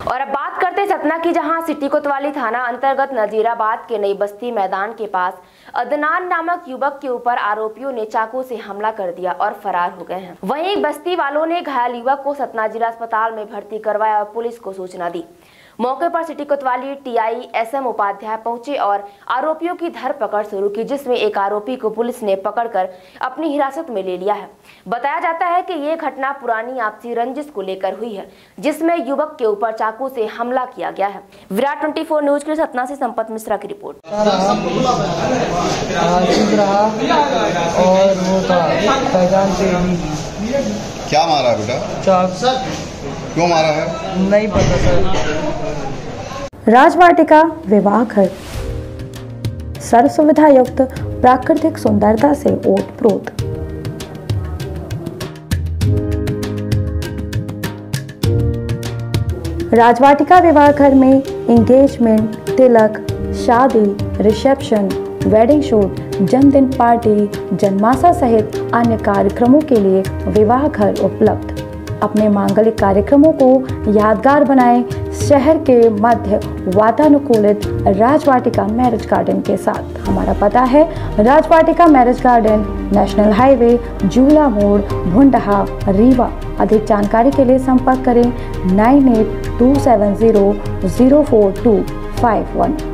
और अब बात करते हैं सतना की, जहां सिटी कोतवाली थाना अंतर्गत नजीराबाद के नई बस्ती मैदान के पास अदनान नामक युवक के ऊपर आरोपियों ने चाकू से हमला कर दिया और फरार हो गए हैं। वहीं बस्ती वालों ने घायल युवक को सतना जिला अस्पताल में भर्ती करवाया और पुलिस को सूचना दी। मौके पर सिटी कोतवाली टीआई एसएम उपाध्याय पहुंचे और आरोपियों की धरपकड़ शुरू की, जिसमें एक आरोपी को पुलिस ने पकड़कर अपनी हिरासत में ले लिया है। बताया जाता है कि ये घटना पुरानी आपसी रंजिश को लेकर हुई है, जिसमें युवक के ऊपर चाकू से हमला किया गया है। विराट 24 न्यूज के लिए सतना से संपत मिश्रा की रिपोर्ट। क्या मारा बेटा? क्यों मारा है? नहीं पता सर। राजवाटिका विवाह घर सर्व सुविधा युक्त प्राकृतिक सुंदरता से ओतप्रोत। राजवाटिका विवाह घर में एंगेजमेंट, तिलक, शादी, रिसेप्शन, वेडिंग शूट, जन्मदिन पार्टी, जन्माशा सहित अन्य कार्यक्रमों के लिए विवाह घर उपलब्ध। अपने मांगलिक कार्यक्रमों को यादगार बनाएं शहर के मध्य वातानुकूलित राजवाटिका मैरिज गार्डन के साथ। हमारा पता है Rajvatika marriage garden, national highway, जूला मोड़, भुंडहा, रीवा। अधिक जानकारी के लिए संपर्क करें 9827004251।